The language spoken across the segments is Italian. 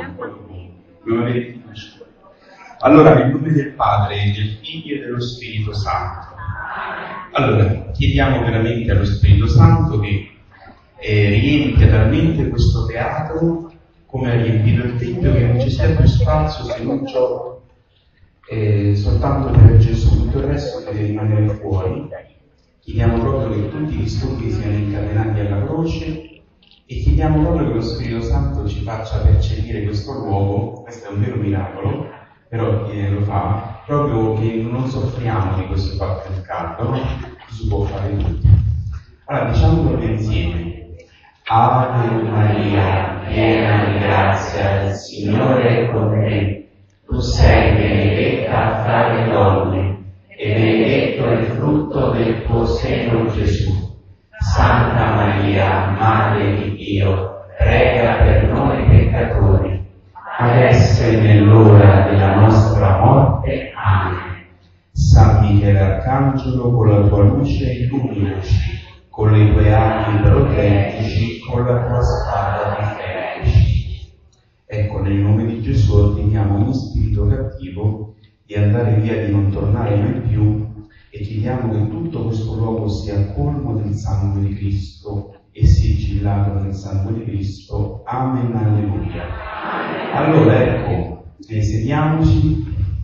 Non avete conosciuto. Allora, nel nome del Padre, del Figlio e dello Spirito Santo. Allora, chiediamo veramente allo Spirito Santo che riempia talmente questo teatro come ha riempito il Tempio, che non ci sia più spazio se non ciò soltanto per Gesù, tutto il resto deve rimanere fuori. Chiediamo proprio che tutti gli stupidi siano incatenati alla croce e chiediamo proprio che lo Spirito Santo ci faccia percepire questo luogo. Questo è un vero miracolo, però lo fa proprio che non soffriamo di questo fatto del caldo, no? Si può fare tutto. Allora diciamolo insieme. Ave Maria, piena di grazia, il Signore è con te. Tu sei benedetta fra le donne e benedetto è il frutto del tuo seno, Gesù. Santa Maria, Madre di Dio, prega per noi peccatori, adesso e nell'ora della nostra morte. Amen. San Michele Arcangelo, con la tua luce illuminaci, con le tue ali proteggici, con la tua spada difendici. Ecco, nel nome di Gesù ordiniamo ogni spirito cattivo di andare via, di non tornare mai più, e chiediamo che tutto questo luogo sia colmo del sangue di Cristo e sigillato nel sangue di Cristo. Amen, alleluia. Allora ecco, sediamoci.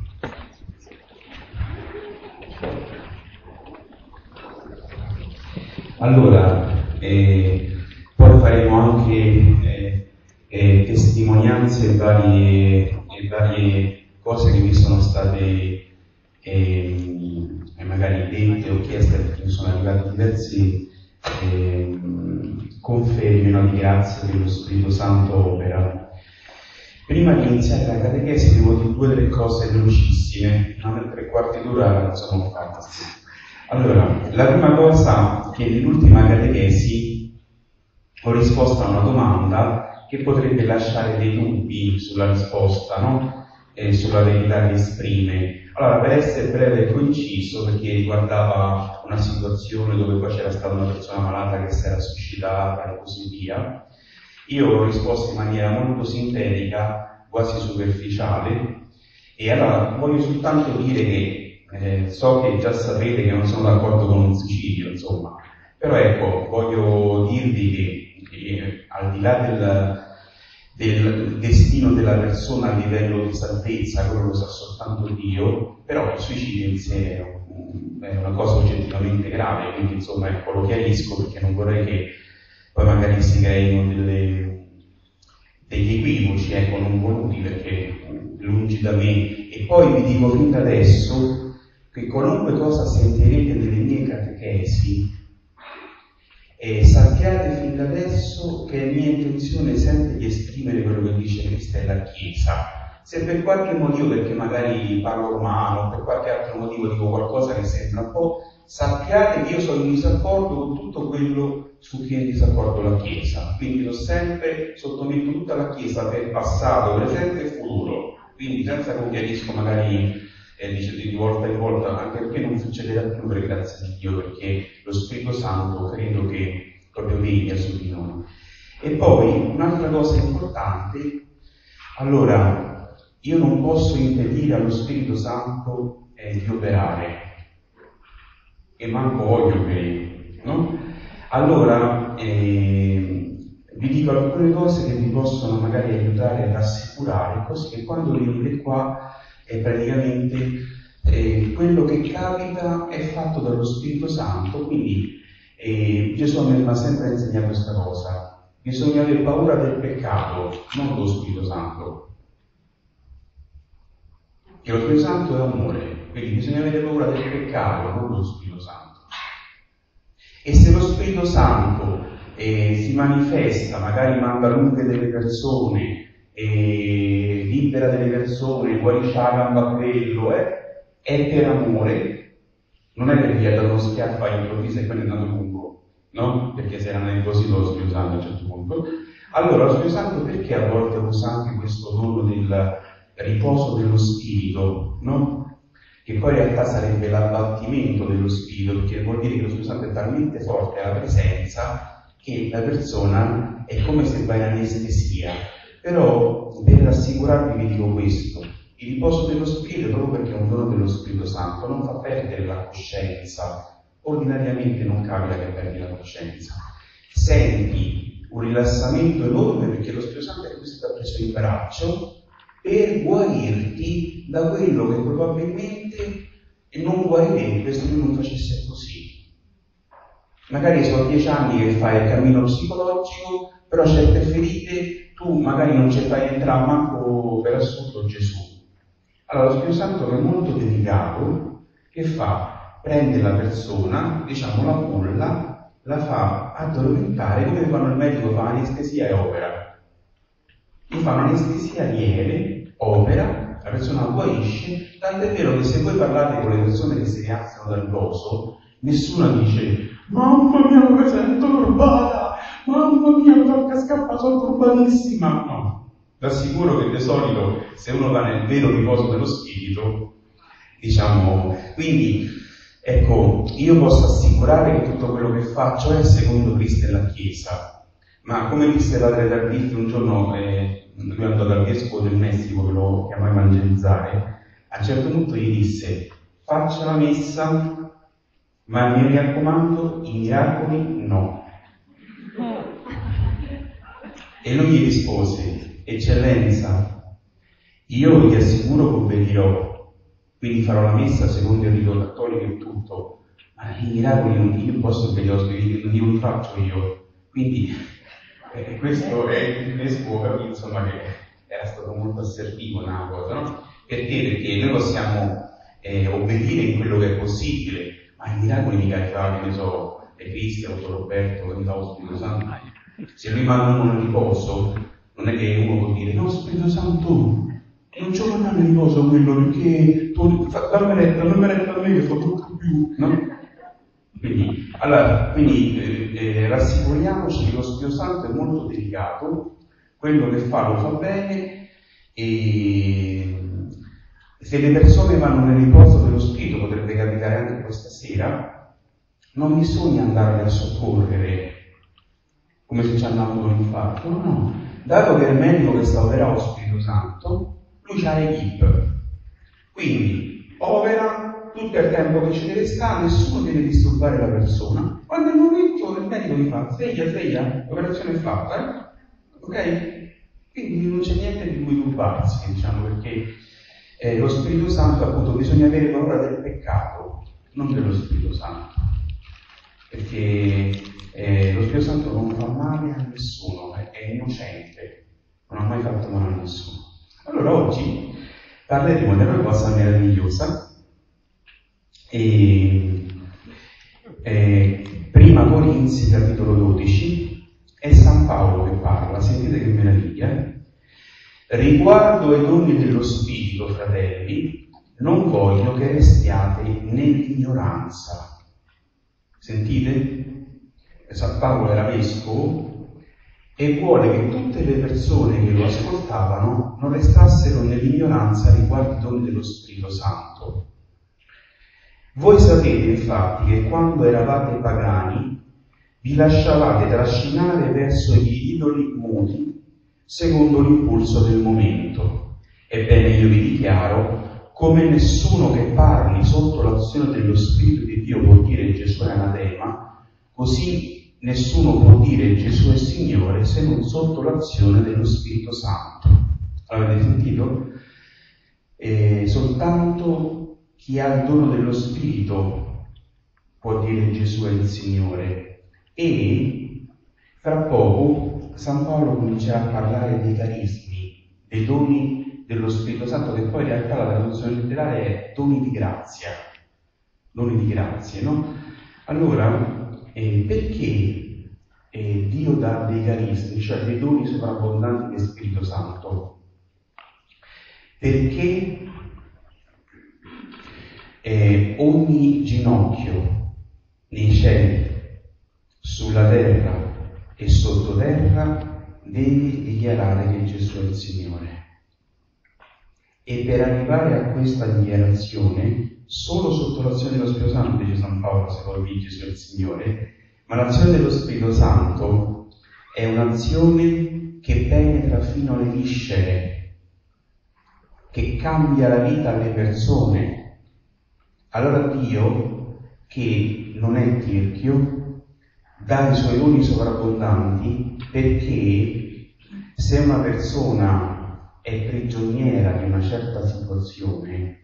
Allora, poi faremo anche testimonianze e varie cose che mi sono state magari dette o chieste, perché mi sono arrivati diversi confermi, no, di grazia che lo Spirito Santo opera. Prima di iniziare la catechesi devo dire 2 o 3 cose velocissime, ma nel 3/4 d'ora non sono fatte. Allora, la prima cosa, che nell'ultima catechesi ho risposto a una domanda che potrebbe lasciare dei dubbi sulla risposta, no? Sulla verità che esprime. Allora, per essere breve e conciso, perché riguardava una situazione dove poi c'era stata una persona malata che si era suicidata e così via, io ho risposto in maniera molto sintetica, quasi superficiale, e allora voglio soltanto dire che so che già sapete che non sono d'accordo con un suicidio, insomma, però ecco, voglio dirvi che al di là del destino della persona a livello di salvezza, quello lo sa soltanto Dio, però il suicidio in sé è una cosa oggettivamente grave, quindi insomma ecco, lo chiarisco perché non vorrei che poi magari si creino degli equivoci, ecco, non voluti, perché lungi da me. E poi vi dico fin da adesso che qualunque cosa sentirete nelle mie catechesi, sappiate fin da adesso che è mia intenzione sempre di esprimere quello che dice Cristo e la Chiesa. Se per qualche motivo, perché magari parlo romano, per qualche altro motivo dico qualcosa che sembra un po', sappiate che io sono in disaccordo con tutto quello su cui è in disaccordo la Chiesa. Quindi io sempre sottometto tutta la Chiesa per passato, presente e futuro. Quindi senza che lo chiarisco magari dice di volta in volta, anche perché non succederà più, per grazia di Dio, perché lo Spirito Santo credo che proprio veglia su di noi. E poi un'altra cosa importante, allora io non posso impedire allo Spirito Santo di operare, e manco voglio che, no? Allora vi dico alcune cose che vi possono magari aiutare a rassicurare, così che quando venite qua praticamente quello che capita è fatto dallo Spirito Santo. Quindi Gesù mi ha sempre insegnato questa cosa: bisogna avere paura del peccato, non dello Spirito Santo, che lo Spirito Santo è amore, quindi bisogna avere paura del peccato, non dello Spirito Santo. E se lo Spirito Santo si manifesta, magari manda lunghe delle persone, libera delle persone, guarisce la gamba a quello, è per amore, non è perché gli ha dato uno schiaffo all'improvviso e quello è andato lungo, no? Perché se era nervosito lo Spirito Santo a un certo punto. Allora lo Spirito Santo perché a volte usa anche questo dono del riposo dello Spirito, no? Che poi in realtà sarebbe l'abbattimento dello Spirito, perché vuol dire che lo Spirito Santo è talmente forte alla presenza che la persona è come se va in anestesia. Però per rassicurarvi vi dico questo: il riposo dello Spirito, proprio perché è un dono dello Spirito Santo, non fa perdere la coscienza. Ordinariamente non capita che perdi la coscienza. Senti un rilassamento enorme perché lo Spirito Santo è così ti ha preso in braccio per guarirti da quello che probabilmente non guarirebbe se lui non facesse così. Magari sono 10 anni che fai il cammino psicologico, però certe ferite tu magari non ci fai entrare manco per assurdo Gesù. Allora lo Spirito Santo, che è molto delicato, che fa? Prende la persona, diciamo la culla, la fa addormentare, come quando il medico fa anestesia e opera. Gli fa un'anestesia lieve, opera, la persona guarisce, tant'è vero che se voi parlate con le persone che si rialzano dal riposo, nessuno dice mamma mia mi sento turbata, mamma mia mi tocca scappare, sono turbatissima. No, vi assicuro che di solito se uno va nel vero riposo dello spirito, diciamo, quindi ecco, io posso assicurare che tutto quello che faccio è secondo Cristo e la Chiesa, ma come disse padre Tardiffi un giorno, lui andò dal vescovo del Messico che lo chiamò a evangelizzare, a un certo punto gli disse faccia la messa, ma mi raccomando, i miracoli no. E lui gli rispose, eccellenza, io vi assicuro che obbedirò, quindi farò la messa secondo il rito cattolico e tutto, ma i miracoli non io posso obbedire, non li faccio io. Quindi questo è il vescovo, capito, insomma, che era stato molto assertivo nella cosa, no? Perché noi possiamo obbedire in quello che è possibile, ma i miracoli mica li fa, che ne so, Cristian, Roberto, che mi fa lo Spirito Santo. Se lui manda uno nel riposo, non è che uno può dire no, Spirito Santo, non ci vuole andare nel riposo quello, perché dammi retta a me che fa tutto più, no? Quindi rassicuriamoci che lo Spirito Santo è molto delicato, quello che fa lo fa bene, e se le persone vanno nel riposo dello Spirito, potrebbe capitare anche questa sera, non bisogna andare a soccorrere come se ci hanno avuto un infarto, no. Dato che è il medico che sta operando lo Spirito Santo, lui c'ha l'equipe, quindi opera tutto il tempo che ci deve stare, nessuno deve disturbare la persona. Quando è il momento il medico gli fa sveglia, l'operazione è fatta, ok? Quindi non c'è niente di cui turbarsi, diciamo, perché lo Spirito Santo, appunto, bisogna avere paura del peccato, non dello Spirito Santo, perché lo Spirito Santo non fa male a nessuno, è innocente, non ha mai fatto male a nessuno. Allora oggi parleremo di una cosa meravigliosa, Prima Corinzi capitolo 12, è San Paolo che parla, sentite che meraviglia. Riguardo ai doni dello Spirito, fratelli, non voglio che restiate nell'ignoranza. Sentite? San Paolo era vescovo e vuole che tutte le persone che lo ascoltavano non restassero nell'ignoranza riguardo ai doni dello Spirito Santo. Voi sapete infatti che quando eravate pagani vi lasciavate trascinare verso gli idoli muti secondo l'impulso del momento. Ebbene io vi dichiaro, come nessuno che parli sotto l'azione dello Spirito di Dio può dire Gesù è anatema, così nessuno può dire Gesù è Signore se non sotto l'azione dello Spirito Santo. Avete sentito? Soltanto chi ha il dono dello Spirito può dire Gesù è il Signore. E fra poco San Paolo comincerà a parlare dei carismi, dei doni dello Spirito Santo, che poi in realtà la traduzione letterale è doni di grazia, no? Allora, perché Dio dà dei carismi, cioè dei doni sovrabbondanti del Spirito Santo? Perché ogni ginocchio nei cieli, sulla terra e sottoterra deve dichiarare che Gesù è il Signore. E per arrivare a questa dichiarazione, solo sotto l'azione dello Spirito Santo, dice San Paolo, se poi Gesù è il Signore, ma l'azione dello Spirito Santo è un'azione che penetra fino alle viscere, che cambia la vita alle persone. Allora Dio, che non è tirchio, dà i suoi doni sovrabbondanti, perché se una persona è prigioniera di una certa situazione,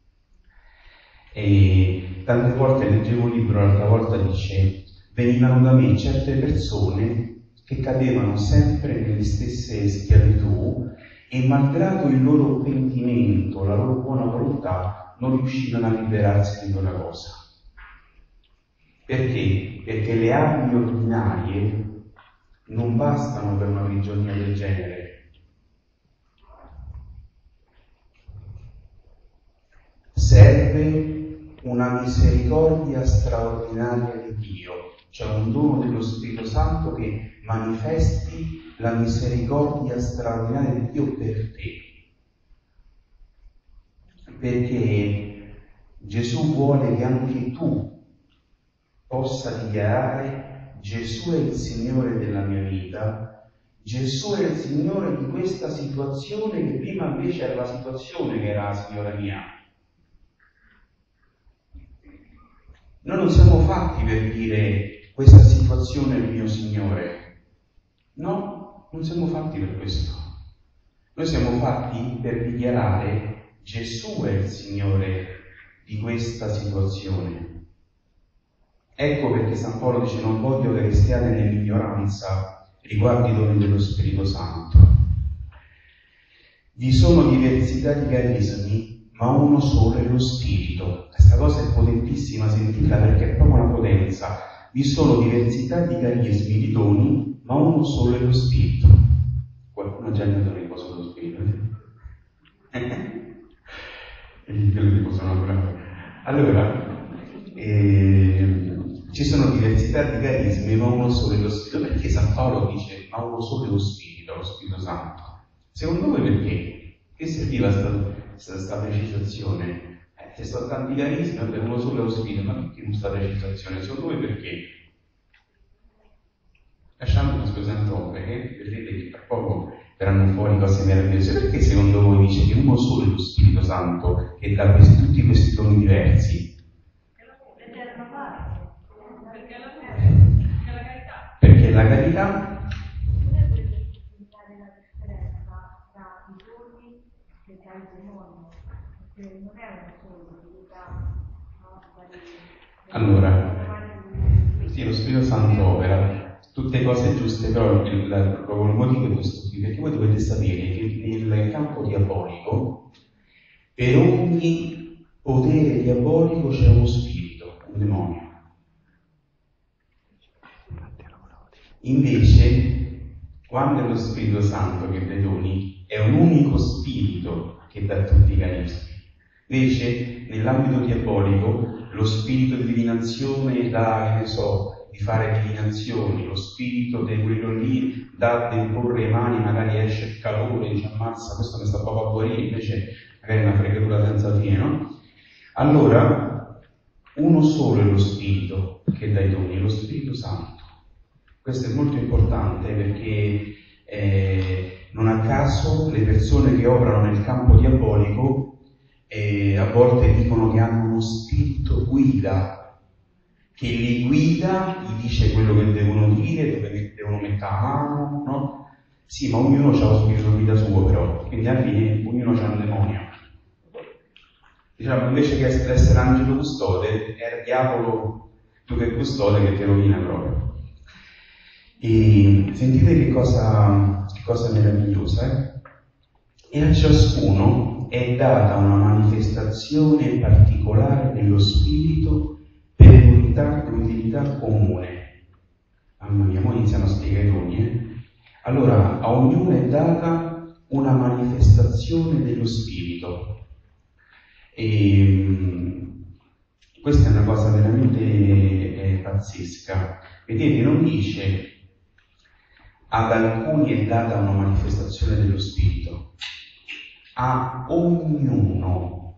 e tante volte leggevo un libro, l'altra volta dice, venivano da me certe persone che cadevano sempre nelle stesse schiavitù e malgrado il loro pentimento, la loro buona volontà, non riuscivano a liberarsi di quella cosa. Perché? Perché le armi ordinarie non bastano per una prigionia del genere. Serve una misericordia straordinaria di Dio, cioè un dono dello Spirito Santo che manifesti la misericordia straordinaria di Dio per te. Perché Gesù vuole che anche tu possa dichiarare: Gesù è il Signore della mia vita, Gesù è il Signore di questa situazione che prima invece era la situazione che era la Signora mia. Noi non siamo fatti per dire questa situazione è il mio Signore. No, non siamo fatti per questo. Noi siamo fatti per dichiarare Gesù è il Signore di questa situazione. Ecco perché San Paolo dice: non voglio che restiate nell'ignoranza riguardo i doni dello Spirito Santo. Vi sono diversità di carismi, ma uno solo è lo Spirito. Questa cosa è potentissima, sentita, perché è proprio una potenza. Vi sono diversità di carismi, di doni, ma uno solo è lo Spirito. Qualcuno ha già andato nel posto dello Spirito? Allora, ci sono diversità di carismi, ma uno solo è lo Spirito. Perché San Paolo dice ma uno solo è lo Spirito Santo? Secondo voi perché? Che serviva questa precisazione? Ci sono tanti carismi, uno solo è lo Spirito, ma perché questa precisazione? Secondo voi perché? Lasciamo una scusa perché vedrete che tra poco verranno fuori cose meravigliose. Perché secondo voi dice che uno solo è lo Spirito Santo che dà tutti questi doni diversi? Perché la carità allora, sì, lo Spirito Santo opera tutte cose giuste, però il motivo è questo qui, perché voi dovete sapere che nel campo diabolico, per ogni potere diabolico c'è uno spirito, un demonio. Invece, quando è lo Spirito Santo che dà i doni, è un unico spirito che dà tutti i carismi. Invece, nell'ambito diabolico, lo spirito di divinazione dà, di fare divinazioni, lo spirito di quello lì dà di imporre le mani, magari esce il calore, dice ammazza, questo mi sta proprio a guarire, invece magari è una fregatura senza fine, no? Allora, uno solo è lo spirito che dà i doni, lo Spirito Santo. Questo è molto importante perché non a caso le persone che operano nel campo diabolico a volte dicono che hanno uno spirito guida, che li guida, gli dice quello che devono dire, dove devono mettere la mano, no? Sì, ma ognuno ha lo spirito guida suo però, quindi alla fine ognuno ha un demonio. Diciamo, invece che essere angelo custode, è il diavolo più che custode che ti rovina proprio. E sentite che cosa meravigliosa, E a ciascuno è data una manifestazione particolare dello Spirito per l'utilità comune. Mamma mia, ora iniziamo a spiegare i doni. Allora, a ognuno è data una manifestazione dello Spirito. E questa è una cosa veramente pazzesca. Vedete, non dice ad alcuni è data una manifestazione dello Spirito, a ognuno.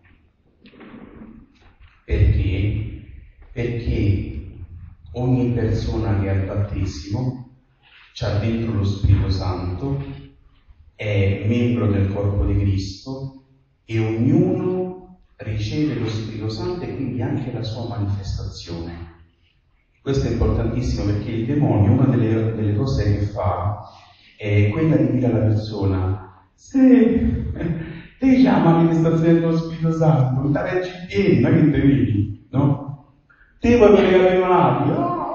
Perché? Perché ogni persona che ha il battesimo c'ha dentro lo Spirito Santo, è membro del corpo di Cristo e ognuno riceve lo Spirito Santo e quindi anche la sua manifestazione. Questo è importantissimo perché il demonio, una delle cose che fa è quella di dire alla persona: se te c'è la manifestazione dello Spirito Santo, non ti reggi in piedi, ma che te vedi, no? Te puoi pregare i malati,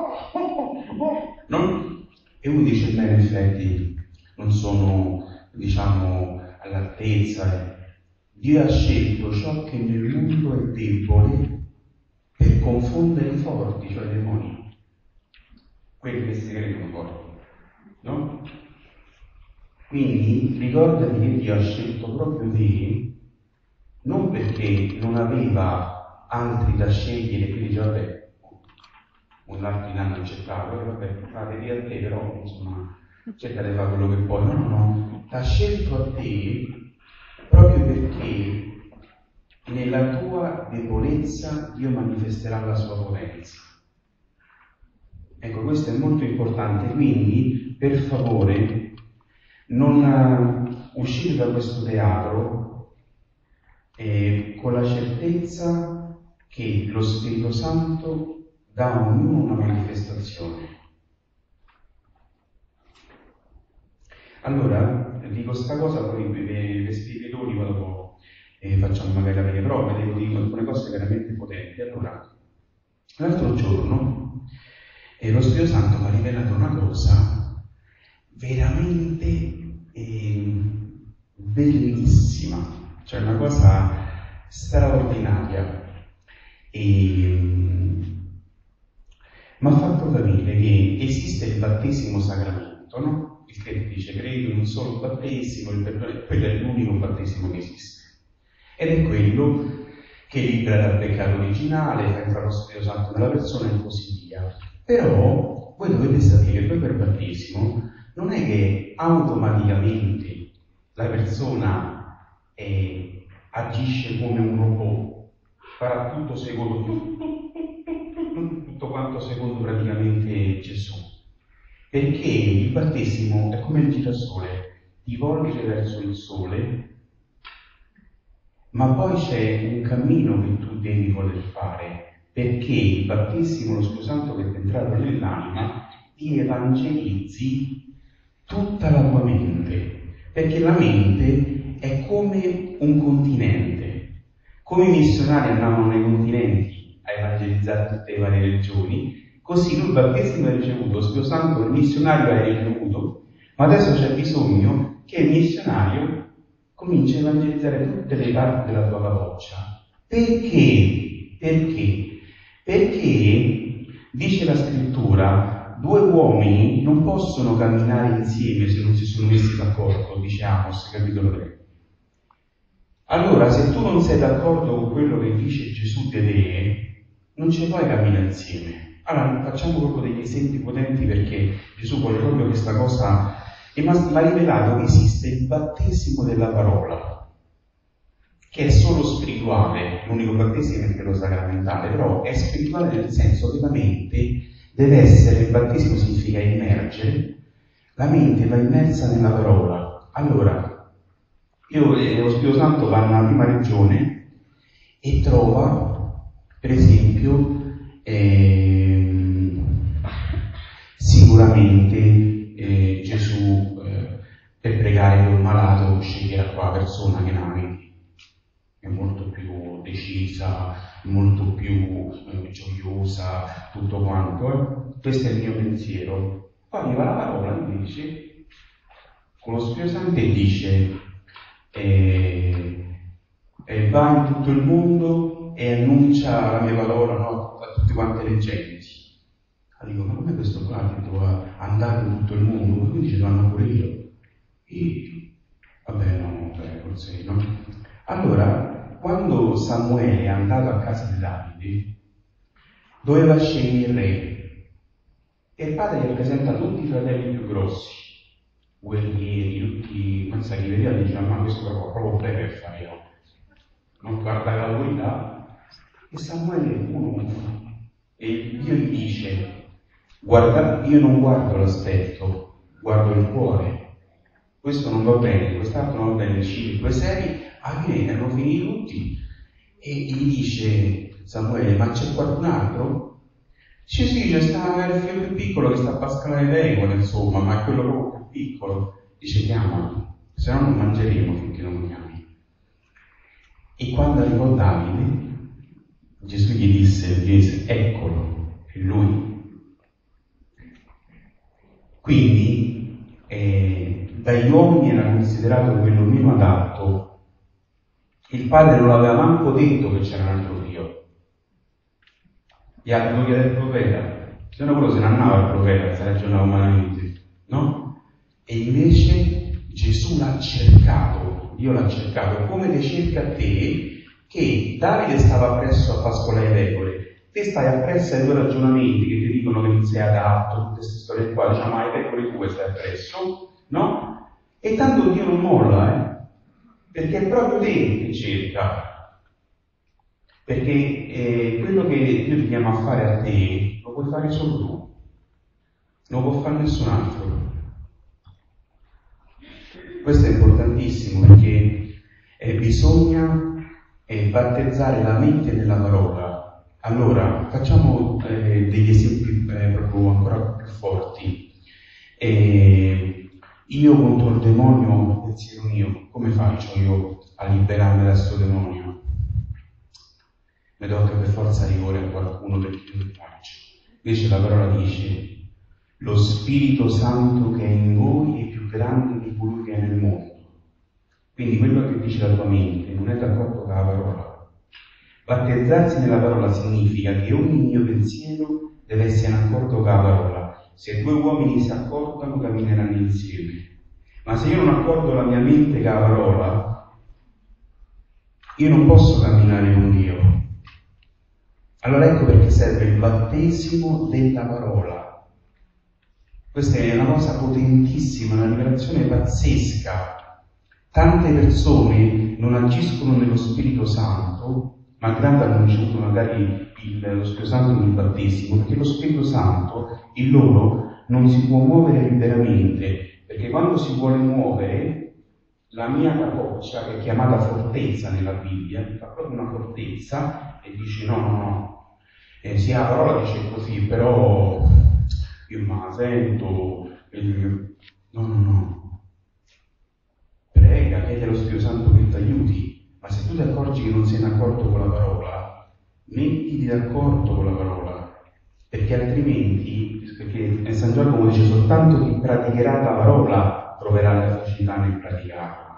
no? E uno dice: beh, in effetti non sono, diciamo, all'altezza. Dio ha scelto ciò che nel mondo è debole per confondere i forti, cioè i demoni, quelli che si credono forti, no? Quindi ricordati che Dio ha scelto proprio te, non perché non aveva altri da scegliere, quindi dice: vabbè, un altro l'hanno accettato, vabbè, fate via a te, però insomma cerca di fare quello che puoi. No, t'ha scelto a te proprio perché nella tua debolezza Dio manifesterà la sua potenza. Ecco, questo è molto importante, quindi per favore non uscire da questo teatro con la certezza che lo Spirito Santo dà a ognuno una manifestazione. Allora, dico sta cosa, poi per spiegatori dopo facciamo magari la vera prova, devo dire alcune cose veramente potenti. Allora, l'altro giorno lo Spirito Santo mi ha rivelato una cosa veramente bellissima, cioè una cosa straordinaria. Mi ha fatto capire che esiste il battesimo sacramento, no? Il che dice: credo in un solo battesimo, quello è l'unico battesimo che esiste. Ed è quello che libera dal peccato originale, fa entrare lo Spirito Santo nella persona e così via. Però voi dovete sapere che poi per battesimo non è che automaticamente la persona agisce come un robot, farà tutto secondo tutto quanto secondo praticamente Gesù. Perché il battesimo è come il girasole, ti volge verso il sole, ma poi c'è un cammino che tu devi voler fare, perché il battesimo, lo Spirito Santo che è entrato nell'anima, ti evangelizzi tutta la tua mente, perché la mente è come un continente. Come i missionari andavano nei continenti a evangelizzare tutte le varie regioni, così lui il battesimo ha ricevuto, lo Spirito Santo il missionario ha ricevuto, ma adesso c'è bisogno che il missionario cominci a evangelizzare tutte le parti della tua capoccia. Perché? Perché, dice la scrittura, due uomini non possono camminare insieme se non si sono messi d'accordo, dice Amos, capitolo 3. Allora, se tu non sei d'accordo con quello che dice Gesù di te, non ci puoi camminare insieme. Allora, facciamo proprio degli esempi potenti perché Gesù vuole proprio questa cosa. E mi ha rivelato che esiste il battesimo della parola, che è solo spirituale, l'unico battesimo è quello sacramentale, però è spirituale nel senso che la mente deve essere, il battesimo significa immergere, la mente va immersa nella parola. Allora, io e lo Spirito Santo va nella prima regione e trova, per esempio, sicuramente Gesù per pregare per un malato sceglierà qua la persona che è molto più decisa, molto più gioiosa, tutto quanto. Questo è il mio pensiero. Poi arriva la parola invece con lo Spirito Santo e dice va in tutto il mondo e annuncia la mia parola, no, a tutte quante le genti. Dico, ma come questo qua devo andare in tutto il mondo? Quindi ci vanno pure io. E vabbè, no, forse no. Allora, quando Samuele è andato a casa di Davide, doveva scegliere il re. E il padre gli presenta tutti i fratelli più grossi, guerrieri, tutti, pensa che vedeva e diceva: ma questo proprio breve per fare io. Non guarda l'autorità. E Samuele è uno. E Dio gli dice: guarda, io non guardo l'aspetto, guardo il cuore. questo non va bene, quest'altro non va bene, 5, 6, alla fine erano finiti tutti e gli dice Samuele, ma c'è qualcun altro? Dice sì, c'è sta il figlio più piccolo che sta a pascolare le pecore, insomma, ma è quello proprio più piccolo. Dice chiamalo, se no non mangeremo finché non lo chiami. E quando arrivò Davide, Gesù gli disse, eccolo, è lui. Quindi dagli uomini era considerato quello meno adatto. Il padre non aveva manco detto che c'era un altro figlio. Gli altri lo chiede il profeta, se no quello se ne andava il profeta, se ragionava umanamente, no? E invece Gesù l'ha cercato, Dio l'ha cercato, come te cerca a te, che Davide stava appresso a pascolare le pecore, te stai appresso ai tuoi ragionamenti che ti dicono che non sei adatto, tutte queste storie qua, diciamo, ma le pecore tue stai appresso, no? E tanto Dio non molla, perché è proprio te che cerca. Perché quello che Dio ti chiama a fare a te, lo puoi fare solo tu, non lo può fare nessun altro. Questo è importantissimo perché bisogna battezzare la mente nella parola. Allora, facciamo degli esempi proprio ancora più forti. Io contro il demonio, pensiero mio, come faccio io a liberarmi da questo demonio? Mi tocca per forza rigore a qualcuno perché io lo faccio. Invece la parola dice: lo Spirito Santo che è in voi è più grande di colui che è nel mondo. Quindi quello che dice la tua mente non è d'accordo con la parola. Battezzarsi nella parola significa che ogni mio pensiero deve essere in accordo con la parola. Se due uomini si accordano, cammineranno insieme. Ma se io non accordo la mia mente con la parola, io non posso camminare con Dio. Allora ecco perché serve il battesimo della parola. Questa è una cosa potentissima, una rivelazione pazzesca. Tante persone non agiscono nello Spirito Santo, malgrado hanno ricevuto magari lo Spirito Santo nel battesimo, perché lo Spirito Santo in loro non si può muovere liberamente, perché quando si vuole muovere, la mia capoccia, che è chiamata fortezza nella Bibbia, fa proprio una fortezza e dice no. Sì, la parola dice così, però io me la sento, no. Prega, chiede allo Spirito Santo che ti aiuti, ma se tu ti accorgi che non sei d'accordo con la parola, mettiti d'accordo con la parola, perché altrimenti, perché San Giacomo dice soltanto chi praticherà la parola troverà la facilità nel praticarla.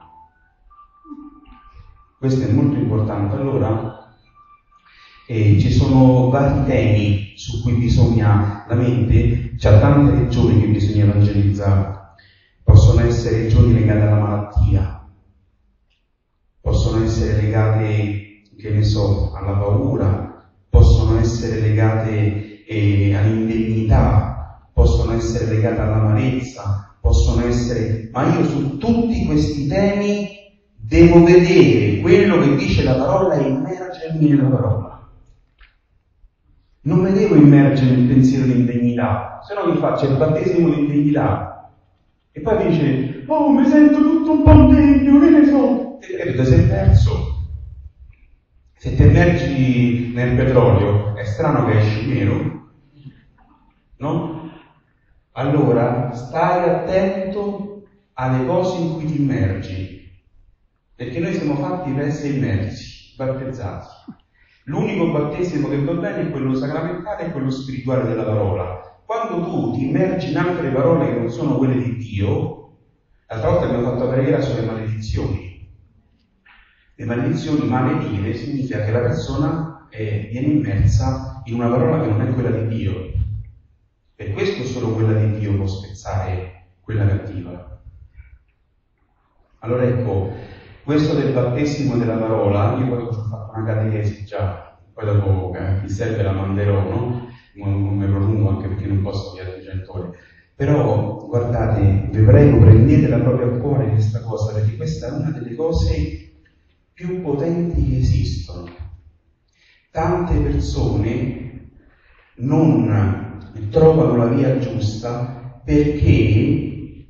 Questo è molto importante. Allora, ci sono vari temi su cui bisogna, la mente c'ha tante regioni che bisogna evangelizzare. Possono essere regioni legate alla malattia, possono essere legate, che ne so, alla paura, possono essere legate all'indegnità, possono essere legate all'amarezza, possono essere... Ma io su tutti questi temi devo vedere quello che dice la parola e immergermi nella parola. Non mi devo immergere nel pensiero di indegnità, se no mi faccio il battesimo di indegnità. E poi mi dice, oh, mi sento tutto un po' indegno, che ne so. E ti sei perso. Se ti immergi nel petrolio, è strano che esci nero, no? Allora, stai attento alle cose in cui ti immergi. Perché noi siamo fatti per essere immersi, battezzati. L'unico battesimo che va bene è quello sacramentale e quello spirituale della parola. Quando tu ti immergi in altre parole che non sono quelle di Dio, l'altra volta abbiamo fatto la preghiera sulle maledizioni. Le maledizioni, maledire, significa che la persona viene immersa in una parola che non è quella di Dio. Per questo solo quella di Dio può spezzare quella cattiva. Allora ecco, questo del battesimo della parola, io poi ho fatto una catechesi già, poi dopo chi serve la manderò, no? Non me lo lungo anche perché non posso via del genitore. Però, guardate, vi prego, prendetela proprio a cuore questa cosa, perché questa è una delle cose più potenti che esistono. Tante persone non trovano la via giusta perché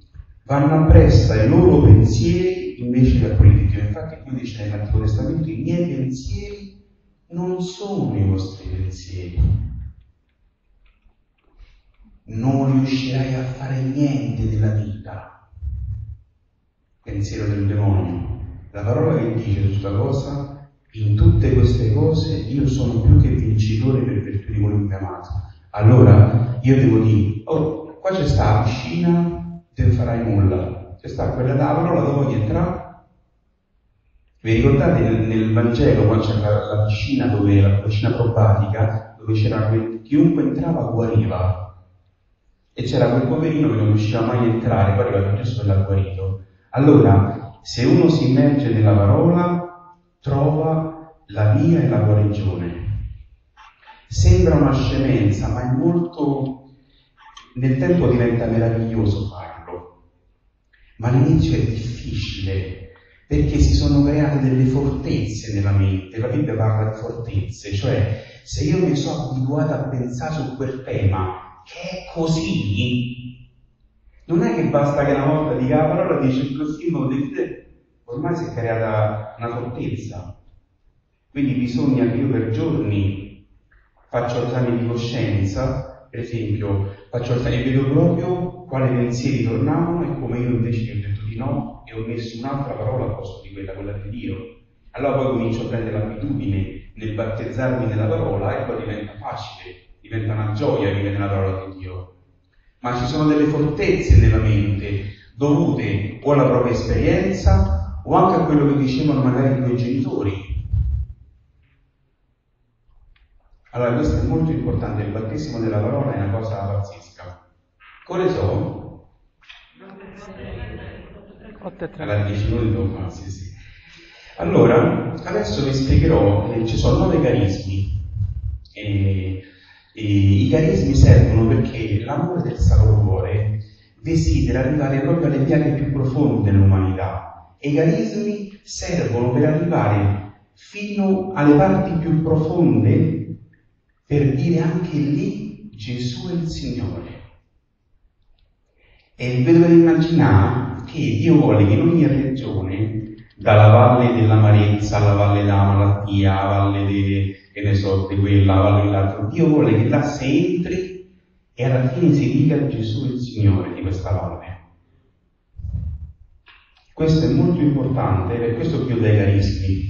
vanno appresso ai loro pensieri invece che a quelli di Dio. Infatti Dio dice nell'Antico Testamento: i miei pensieri non sono i vostri pensieri. Non riuscirai a fare niente della vita. Pensiero del demonio. La parola che dice su questa cosa: in tutte queste cose io sono più che vincitore per virtù di colui che mi ha amato. Allora io devo dire: oh, qua c'è sta la piscina, te farai nulla. C'è sta quella tavola dove voglio entrare. Vi ricordate nel Vangelo quando c'era la piscina, la piscina probatica, dove c'era chiunque entrava guariva, e c'era quel poverino che non riusciva mai a entrare, poi arriva Gesù e l'ha guarito. Allora, se uno si immerge nella parola, trova la via e la guarigione. Sembra una scemenza, ma è molto, nel tempo diventa meraviglioso farlo, ma all'inizio è difficile, perché si sono create delle fortezze nella mente. La Bibbia parla di fortezze, cioè se io mi sono abituato a pensare su quel tema che è così, non è che basta che una volta dica la parola, dice così, ma ormai si è creata una fortezza. Quindi bisogna che io per giorni faccio esami di coscienza, per esempio faccio esami e vedo proprio quali pensieri tornavano e come io invece ho detto di no e ho messo un'altra parola al posto di quella di Dio. Allora poi comincio a prendere l'abitudine nel battezzarmi nella parola e poi diventa facile, diventa una gioia vivere nella parola di Dio. Ma ci sono delle fortezze nella mente dovute o alla propria esperienza o anche a quello che dicevano magari i tuoi genitori. Allora questo è molto importante, il battesimo della parola è una cosa pazzesca. Quale so? Alla 10 minuti dopo, sì. Allora, adesso vi spiegherò che ci sono 9 carismi. E i carismi servono perché l'amore del Sacro Cuore desidera arrivare proprio alle piaghe più profonde dell'umanità, e i carismi servono per arrivare fino alle parti più profonde, per dire anche lì Gesù è il Signore. E vi dovete immaginare che Dio vuole che in ogni regione, dalla valle dell'amarezza alla valle della malattia, alla valle di quella, alla valle dell'altra, Dio vuole che là si entri e alla fine si dica Gesù è il Signore di questa valle. Questo è molto importante, per questo Dio dà i carismi.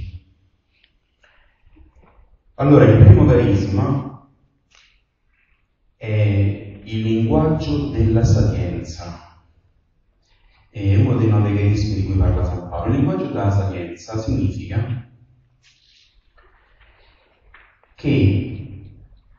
Allora, il primo carisma è il linguaggio della sapienza. È uno dei 9 carismi di cui parla San Paolo. Il linguaggio della sapienza significa che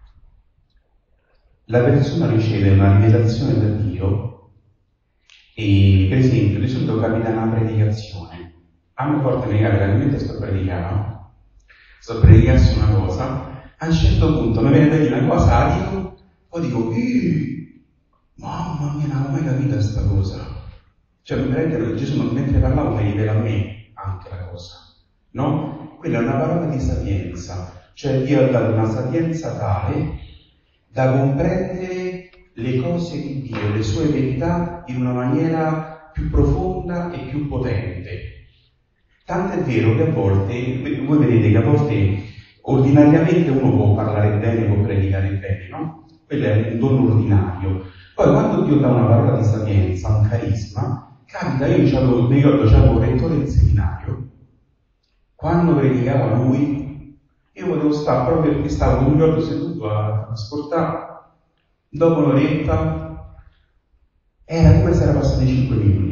la persona riceve una rivelazione da Dio e, per esempio, di solito capita una predicazione. A me forte mi capita che mentre sto predicando su una cosa, a un certo punto mi viene da dire una cosa, dico, poi dico, mamma mia, non avevo mai capito questa cosa. Cioè, veramente Gesù mentre parlavo mi rivela a me anche la cosa, no? Quella è una parola di sapienza, cioè Dio ha dato una sapienza tale da comprendere le cose di Dio, le sue verità in una maniera più profonda e più potente. Tanto è vero che a volte, voi vedete che a volte ordinariamente uno può parlare bene, può predicare bene, no? Quello è un dono ordinario. Poi quando Dio dà una parola di sapienza, un carisma, capita, mi ricordo, c'avevo un rettore del seminario, quando predicava lui, io potevo stare proprio perché stavo un giorno seduto a ascoltare, dopo un'oretta, era come se era passati 5 minuti.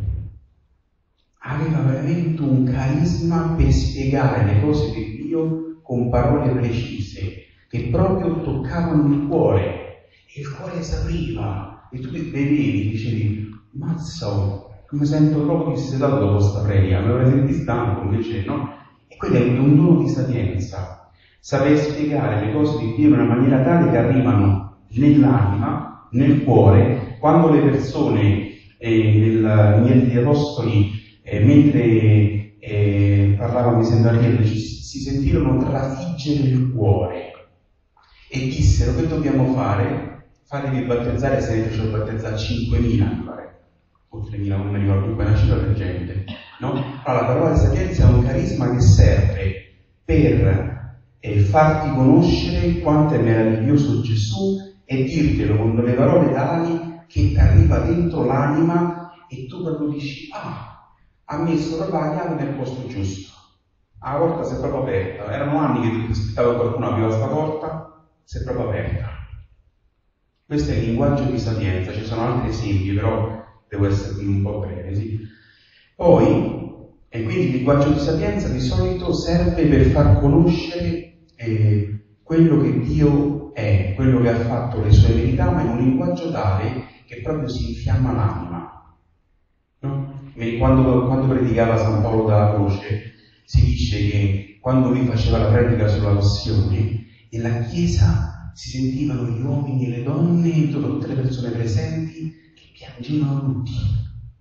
Aveva veramente un carisma per spiegare le cose di Dio con parole precise, che proprio toccavano il cuore, e il cuore si apriva, e tu vedevi, dicevi, mazza, come sento proprio che sei dato dopo questa predica, me lo senti stanco invece, no? E quello è un dono di sapienza, saper spiegare le cose di Dio in una maniera tale che arrivano nell'anima, nel cuore, quando le persone negli apostoli, mentre parlavano di Sant'Ariel, si sentirono trafiggere il cuore e dissero: che dobbiamo fare? Fatevi battezzare, se ne fecero battezzare 5.000, mi pare, o 3.000, non mi ricordo, comunque una cifra del genere, no? Allora, la parola di sapienza è un carisma che serve per farti conoscere quanto è meraviglioso Gesù e dirtelo con delle parole tali che ti arriva dentro l'anima e tu proprio dici, ha messo proprio la chiave nel posto giusto. La porta si è proprio aperta. Erano anni che aspettavo qualcuno apriva questa porta, si è proprio aperta. Questo è il linguaggio di sapienza, ci sono altri esempi, però devo essere un po' breve, sì. Poi, e quindi il linguaggio di sapienza di solito serve per far conoscere quello che Dio è, quello che ha fatto, le sue verità, ma in un linguaggio tale che proprio si infiamma l'anima. No? Quando predicava San Paolo dalla Croce, si dice che quando lui faceva la predica sulla passione, nella chiesa si sentivano gli uomini e le donne, tutte le persone presenti, che piangevano tutti.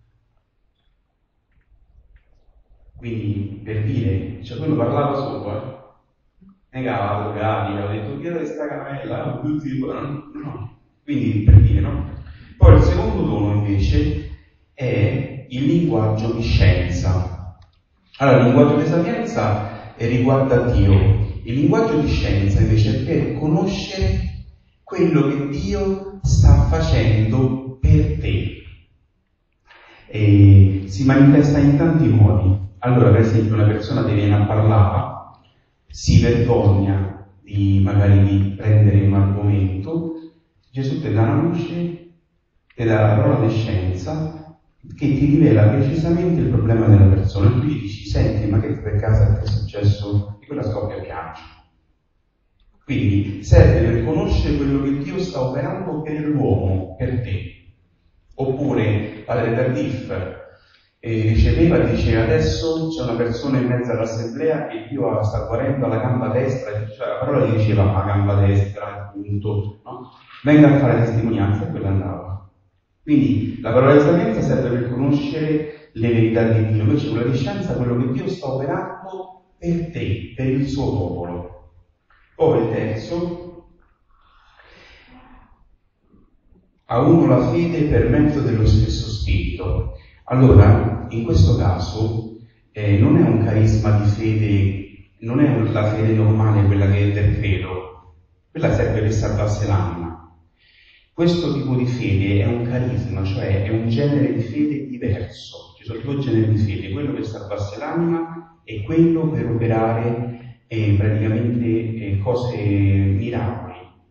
Quindi, per dire, cioè quello parlava solo, negava, drogati, aveva detto, chiedo questa caramella, tutti, no. Quindi, per dire, no? Poi il secondo dono, invece, è il linguaggio di scienza. Allora, il linguaggio di sapienza riguarda Dio. Il linguaggio di scienza, invece, è per conoscere quello che Dio sta facendo per te. E si manifesta in tanti modi. Allora, per esempio, una persona ti viene a parlare, si vergogna magari di prendere un argomento, Gesù ti dà una luce, ti dà la parola di scienza che ti rivela precisamente il problema della persona. E tu gli dici, senti, ma che per caso è successo? E quella scoppia a piangere. Quindi serve per conoscere quello che Dio sta operando per l'uomo, per te. Oppure Padre Tardif riceveva e diceva, adesso c'è una persona in mezzo all'assemblea che Dio sta guarendo alla gamba destra, cioè la parola gli diceva la gamba destra, appunto, no? Venga a fare testimonianza, e quella andava. Quindi la parola di sapienza serve per conoscere le verità di Dio, invece quella di scienza è quello che Dio sta operando per te, per il suo popolo. Poi il terzo, a uno la fede per mezzo dello stesso Spirito. Allora, in questo caso, non è un carisma di fede, non è la fede normale, quella che è del credo, quella serve per salvarsi l'anima. Questo tipo di fede è un carisma, cioè è un genere di fede diverso. Ci sono due generi di fede, quello per salvarsi l'anima e quello per operare praticamente cose miracoli.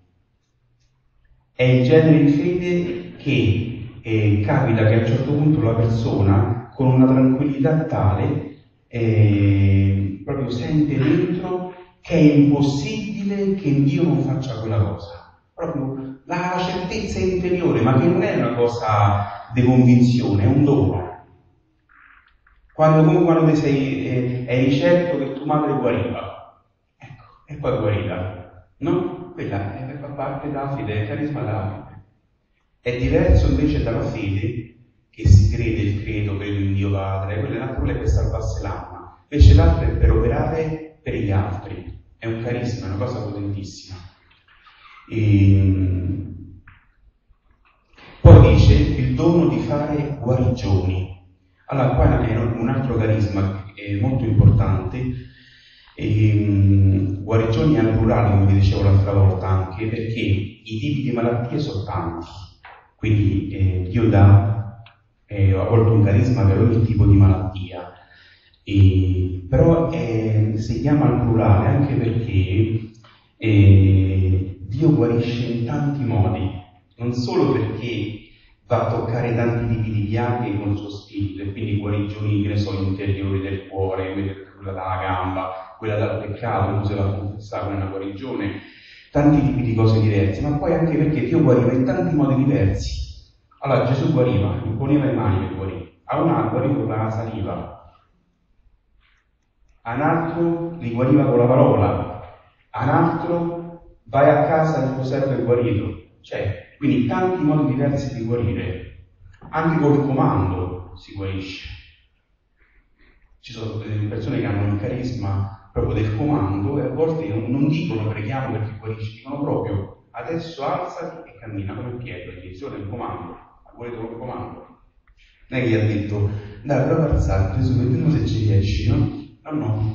È il genere di fede che capita che a un certo punto la persona, con una tranquillità tale, proprio sente dentro che è impossibile che Dio non faccia quella cosa. Proprio la certezza interiore, ma che non è una cosa di convinzione, è un dono. Quando ti sei, eri certo che tua madre guariva, ecco, e poi guarita, no? Quella fa parte della fede, è il carisma della fede. È diverso invece dalla fede che si crede, il credo in Dio Padre, quella è per salvarsi l'anima, invece l'altro è per operare per gli altri, è un carisma, è una cosa potentissima. Poi dice il dono di fare guarigioni. Allora, qua è un altro carisma molto importante, guarigioni al plurale, come vi dicevo l'altra volta, anche perché i tipi di malattie sono tanti. Quindi Dio dà a volte un carisma per ogni tipo di malattia, però si chiama al plurale anche perché Dio guarisce in tanti modi, non solo perché va a toccare tanti tipi di piaghe con il suo spirito, e quindi guarigioni, che ne so, interiori del cuore, quella dalla gamba, quella dal peccato, tu se la confessava, è una guarigione, tanti tipi di cose diverse, ma poi anche perché Dio guariva in tanti modi diversi. Allora Gesù guariva, imponeva le mani per guarire, a un altro guariva con la saliva, a un altro li guariva con la parola, a un altro vai a casa del tuo servo è guarito. Cioè, quindi tanti modi diversi di guarire, anche col comando si guarisce. Ci sono persone che hanno un carisma proprio del comando e a volte non dicono preghiamo perché guarisci, dicono proprio adesso alzati e cammina come Pietro, gli dice il comando, ha guarito col comando. Non è che gli ha detto, dai, prova a alzare, Gesù, vediamo se ci riesci, no? No.